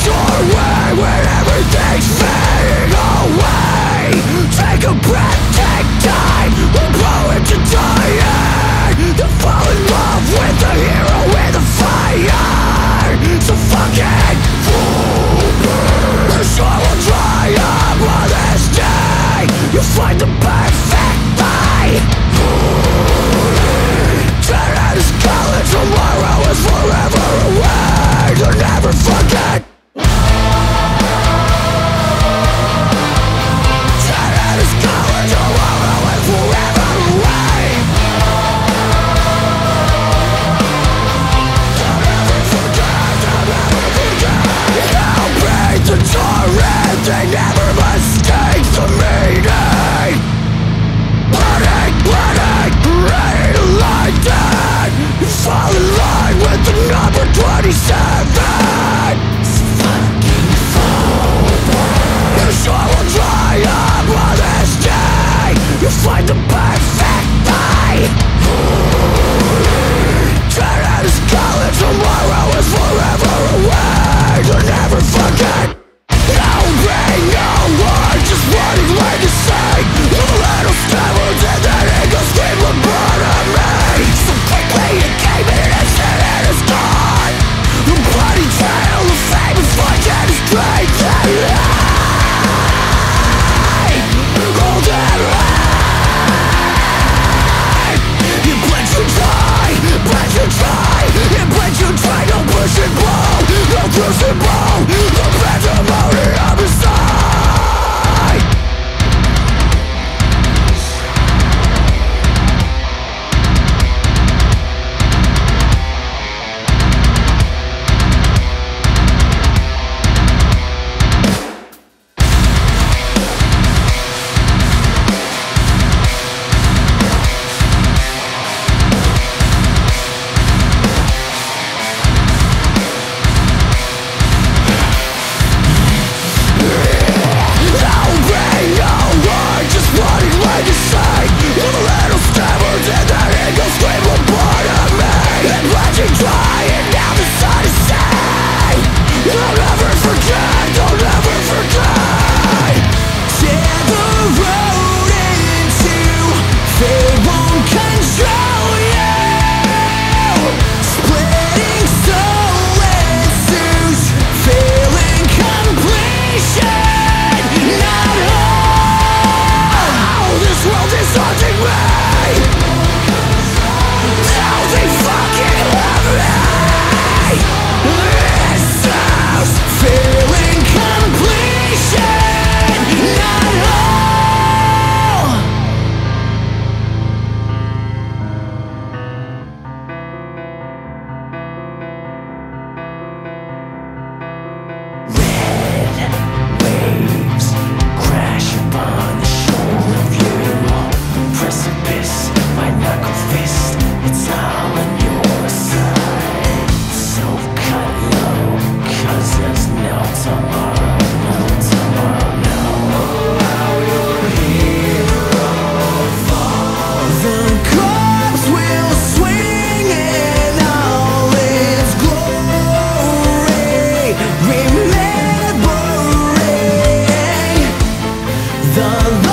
doorway when everything's fading away. Take a breath, take time, we'll blow into dying. To fall in love with the hero in the fire. So fucking the shore will dry up on this day. You find the perfect fight. Tonight is college, tomorrow is forever away. You'll never forget. Tonight is college, tomorrow is forever away. You'll never forget, you'll never forget. How big the torrent, they never mistake the meaning. Burning, burning, ready to lie dead. You fall in line with the number 27. So fucking forward. Your shore will dry up on this day. You find the perfect fight. Tonight is college, tomorrow is forever away. You'll never forget. No brain, no word, just what he's ready to say. The little stammers and then it goes scream with blood on me. So quickly it came in an instant and it's gone. The bloody trail of fame and fortune is straight and light. Golden light. You blink, you try, blink, you try. You blink, you try, no push and blow, no crucible. The pandemonium of his side. The